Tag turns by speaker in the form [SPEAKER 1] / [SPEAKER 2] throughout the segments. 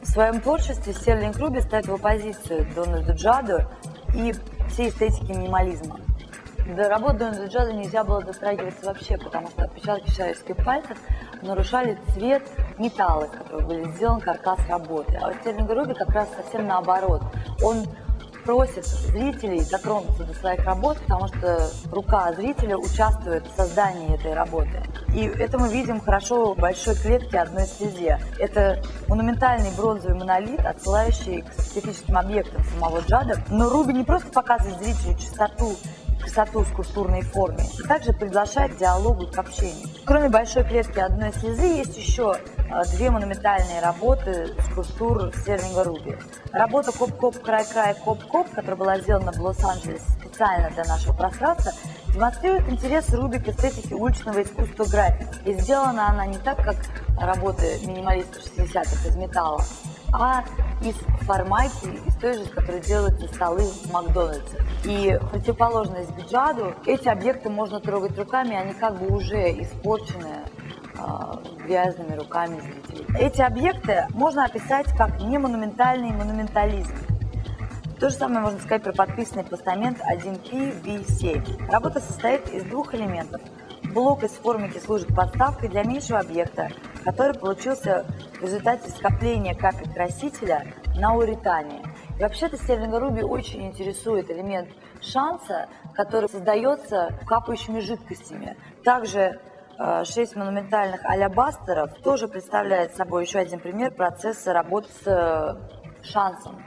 [SPEAKER 1] В своем творчестве Стерлинг Руби ставит в оппозицию Дональду Джаду и всей эстетики минимализма. До работы Дональда Джада нельзя было дотрагиваться вообще, потому что отпечатки человеческих пальцев нарушали цвет металла, из которого были сделан каркас работы. А у Стерлинга Руби как раз совсем наоборот. Он просит зрителей дотронуться до своих работ, потому что рука зрителя участвует в создании этой работы. И это мы видим хорошо в большой клетке «Одной слезе». Это монументальный бронзовый монолит, отсылающий к специфическим объектам самого Джада. Но Руби не просто показывает зрителю красоту скульптурной формы, а также приглашает к диалогу и к общению. Кроме большой клетки «Одной слезы» есть еще две монументальные работы скульптур Стерлинга Руби. Работа «Коп-коп, край-край, коп-коп», которая была сделана в Лос-Анджелесе специально для нашего пространства, демонстрирует интерес Руби к эстетике уличного искусства граффити. И сделана она не так, как работы минималистов 60-х из металла, а из формайки, из той же, из которой делаются столы в Макдональдсе. И противоположность к Джаду, эти объекты можно трогать руками, они как бы уже испорчены грязными руками зрителей. Эти объекты можно описать как немонументальный монументализм. То же самое можно сказать про подписанный постамент 1P-V7. Работа состоит из двух элементов. Блок из формики служит подставкой для меньшего объекта, который получился в результате скопления капель красителя на уретане. И вообще-то Стерлинга Руби очень интересует элемент шанса, который создается капающими жидкостями. Также 6 монументальных алябастеров тоже представляет собой еще один пример процесса работы с шансом.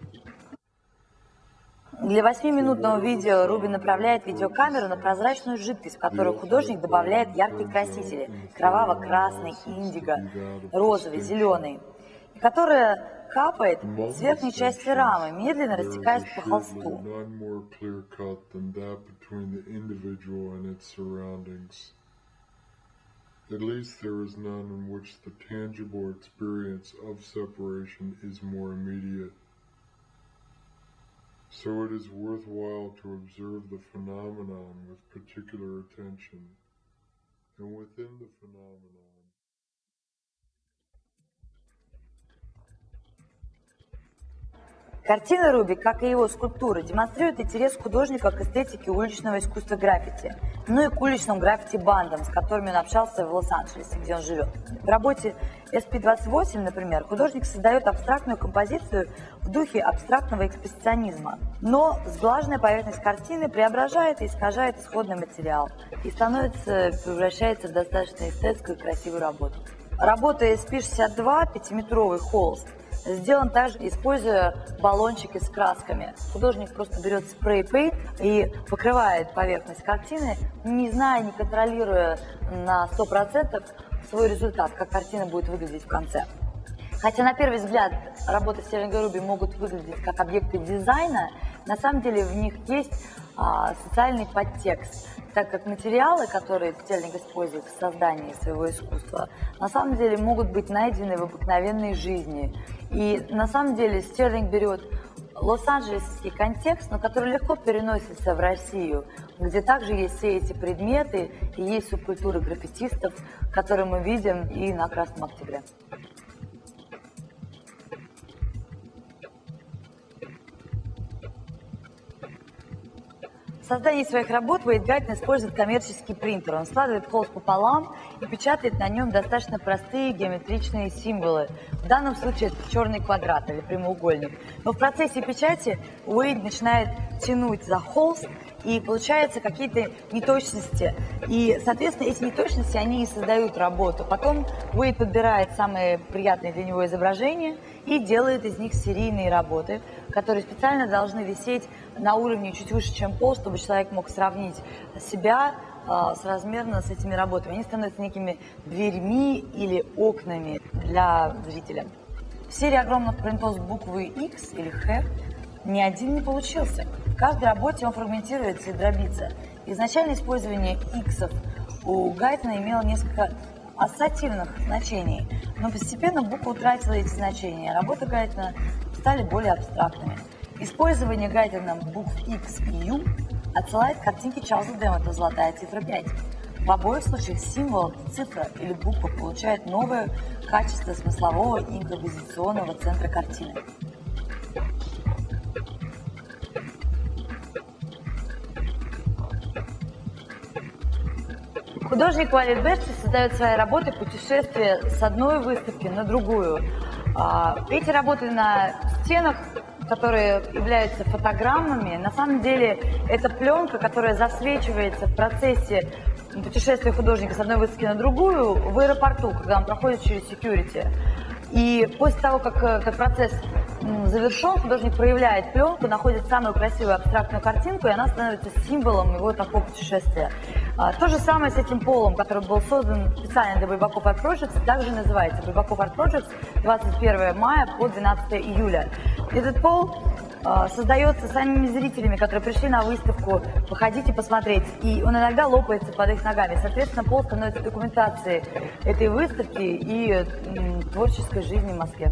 [SPEAKER 1] Для 8-минутного видео Руби направляет видеокамеру на прозрачную жидкость, в которую художник добавляет яркие красители – кроваво-красный, индиго, розовый, зеленый, которая капает с верхней части рамы, медленно растекаясь по холсту.
[SPEAKER 2] At least there is none in which the tangible experience of separation is more immediate. So it is worthwhile to observe the phenomenon with particular attention, and within the phenomenon.
[SPEAKER 1] Картины Руби, как и его скульптуры, демонстрируют интерес художника к эстетике уличного искусства граффити, ну и к уличным граффити-бандам, с которыми он общался в Лос-Анджелесе, где он живет. В работе SP28, например, художник создает абстрактную композицию в духе абстрактного экспрессионизма, но сглаженная поверхность картины преображает и искажает исходный материал и превращается в достаточно эстетскую и красивую работу. Работа SP62, 5-метровый холст, сделан также, используя баллончики с красками. Художник просто берет спрей-пейнт и покрывает поверхность картины, не зная, не контролируя на 100% свой результат, как картина будет выглядеть в конце. Хотя на первый взгляд работы Стерлинга Руби могут выглядеть как объекты дизайна, на самом деле в них есть социальный подтекст, так как материалы, которые Стерлинг использует в создании своего искусства, на самом деле могут быть найдены в обыкновенной жизни. И на самом деле Стерлинг берет лос-анджелесский контекст, но который легко переносится в Россию, где также есть все эти предметы и есть субкультуры граффитистов, которые мы видим и на Красном Октябре. В создании своих работ Уэйд Гайтон использует коммерческий принтер. Он складывает холст пополам и печатает на нем достаточно простые геометричные символы. В данном случае это черный квадрат или прямоугольник. Но в процессе печати Уэйд начинает тянуть за холст, и получаются какие-то неточности. И, соответственно, эти неточности, они и создают работу. Потом Уэйд подбирает самые приятные для него изображения и делает из них серийные работы, которые специально должны висеть на уровне чуть выше, чем пол, чтобы человек мог сравнить себя соразмерно с этими работами. Они становятся некими дверьми или окнами для зрителя. В серии огромных принтов с буквы X или Х ни один не получился. В каждой работе он фрагментируется и дробится. Изначально использование иксов у Гайтона имело несколько ассоциативных значений, но постепенно буква утратила эти значения. Работы Гайтона стали более абстрактными. Использование Гайтоном букв X и U отсылает к картинке Чарльза Деммета «Золотая цифра 5». В обоих случаях символ, цифра или буква получает новое качество смыслового и импровизационного центра картины. Художник Валид Бешти создает свои работы путешествия с одной выставки на другую. Эти работы на стенах, которые являются фотограммами, на самом деле это пленка, которая засвечивается в процессе путешествия художника с одной выставки на другую в аэропорту, когда он проходит через security. И после того, как этот процесс завершен, художник проявляет пленку, находит самую красивую абстрактную картинку, и она становится символом его такого путешествия. То же самое с этим полом, который был создан специально для Байбаков Art Projects, также называется Байбаков Art Projects, 21 мая по 12 июля. Этот пол создается самими зрителями, которые пришли на выставку походить и посмотреть, и он иногда лопается под их ногами. Соответственно, пол становится документацией этой выставки и творческой жизни в Москве.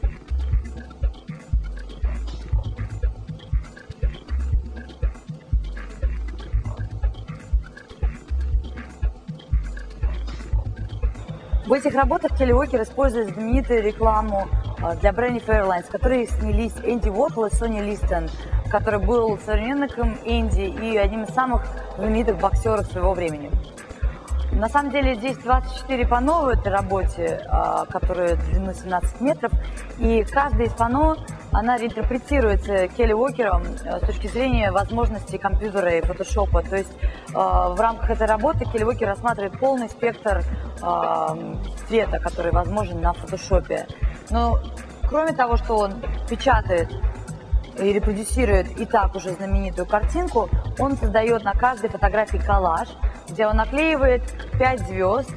[SPEAKER 1] В этих работах Келли Уокер использует знаменитую рекламу для Braniff Airlines, в которой снялись Энди Уорхол и Сони Листон, который был современником Энди и одним из самых знаменитых боксеров своего времени. На самом деле здесь 24 панно в этой работе, которые длиной 17 метров, и каждое из панно, она реинтерпретируется Келли Уокером с точки зрения возможностей компьютера и фотошопа. То есть в рамках этой работы Келли Уокер рассматривает полный спектр цвета, который возможен на фотошопе. Но кроме того, что он печатает и репродюсирует и так уже знаменитую картинку, он создает на каждой фотографии коллаж, где он наклеивает 5 звезд,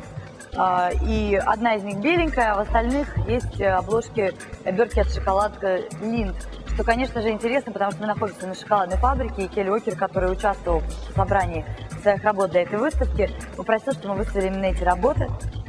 [SPEAKER 1] и одна из них беленькая, а в остальных есть обложки, обертки от шоколадка Линд. Что, конечно же, интересно, потому что мы находимся на шоколадной фабрике, и Келли Уокер, который участвовал в собрании своих работ для этой выставки, попросил, чтобы мы выставили именно эти работы.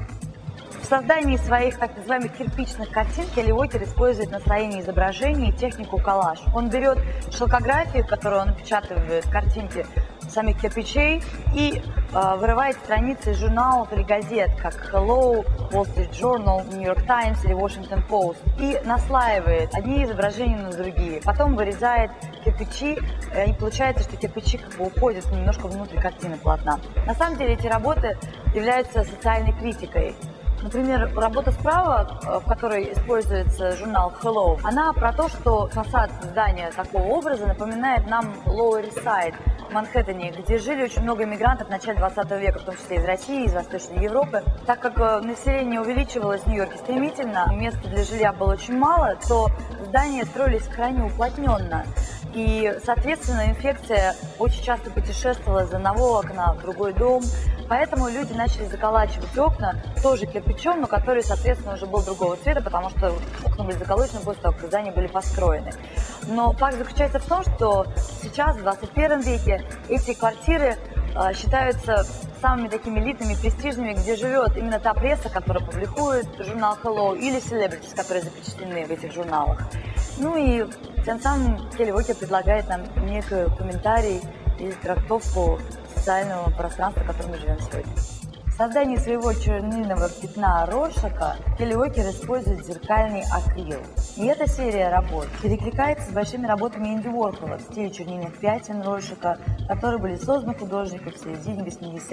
[SPEAKER 1] В создании своих так называемых кирпичных картин Келли Уокер использует настроение изображений и технику коллаж. Он берет шелкографию, которую он напечатывает, картинки самих кирпичей, и вырывает страницы из журналов или газет, как Hello, Wall Street Journal, New York Times или Washington Post, и наслаивает одни изображения на другие. Потом вырезает кирпичи, и получается, что кирпичи как бы уходят немножко внутрь картины полотна. На самом деле эти работы являются социальной критикой. Например, работа справа, в которой используется журнал Hello, она про то, что фасад здания такого образа напоминает нам Lower East Side в Манхэттене, где жили очень много иммигрантов в начале 20 века, в том числе из России, из Восточной Европы. Так как население увеличивалось в Нью-Йорке стремительно, места для жилья было очень мало, то здания строились крайне уплотненно. И, соответственно, инфекция очень часто путешествовала из одного окна в другой дом. Поэтому люди начали заколачивать окна тоже кирпичом, но который, соответственно, уже был другого цвета, потому что окна были заколочены после того, как здания были построены. Но факт заключается в том, что сейчас, в 21 веке, эти квартиры считаются самыми такими элитными, престижными, где живет именно та пресса, которая публикует журнал Hello, или celebrities, которые запечатлены в этих журналах. Ну и тем самым Келли Уокер предлагает нам некий комментарий и трактовку социального пространства, в котором мы живем сегодня. В создании своего чернильного пятна Роршаха Келли Уокер использует зеркальный акрил. И эта серия работ перекликается с большими работами Энди Уорхола в стиле чернильных пятен Роршаха, которые были созданы художником в середине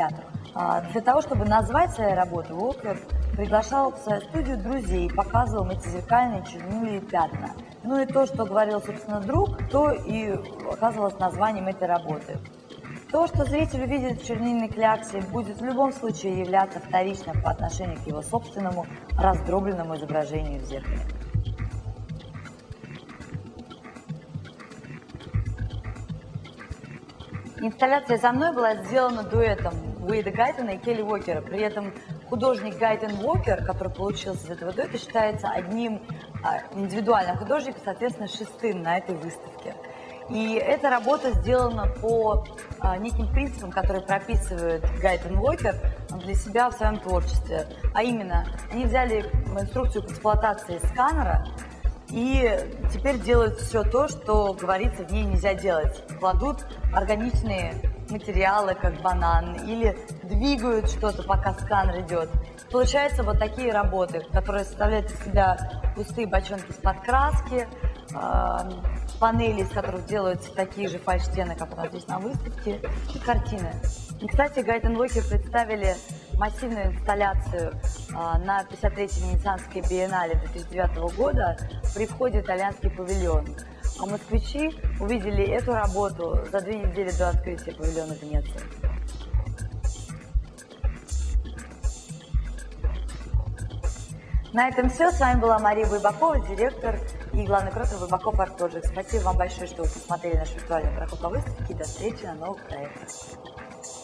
[SPEAKER 1] 80-х. Для того, чтобы назвать свои работы, Уокер приглашал в свою студию друзей и показывал им эти зеркальные чернильные пятна. Ну и то, что говорил, собственно, друг, то и оказывалось названием этой работы. То, что зритель увидит в чернильной кляксе, будет в любом случае являться вторичным по отношению к его собственному раздробленному изображению в зеркале. Инсталляция за мной была сделана дуэтом Уэйда Гайтона и Келли Уокера. При этом художник Гайтон Уокер, который получился из этого дуэта, считается одним индивидуальным художником, соответственно, шестым на этой выставке. И эта работа сделана по неким принципам, которые прописывает Гайтон Уокер для себя в своем творчестве. А именно, они взяли инструкцию по эксплуатации сканера и теперь делают все то, что говорится в ней нельзя делать. Кладут органичные материалы, как банан, или двигают что-то, пока сканер идет. Получаются вот такие работы, которые составляют из себя пустые бочонки из-под краски, панели, из которых делаются такие же фальш-стены, как у нас здесь на выставке, и картины. И, кстати, Гайд энд Локи представили массивную инсталляцию на 53-й Венецианской биеннале 2009 года при входе в итальянский павильон. А москвичи увидели эту работу за 2 недели до открытия павильона в Венеции. На этом все. С вами была Мария Байбакова, директор и главный куратор Байбаков Art Project. Спасибо вам большое, что вы посмотрели наш виртуальный проход по выставке. До встречи на новых проектах.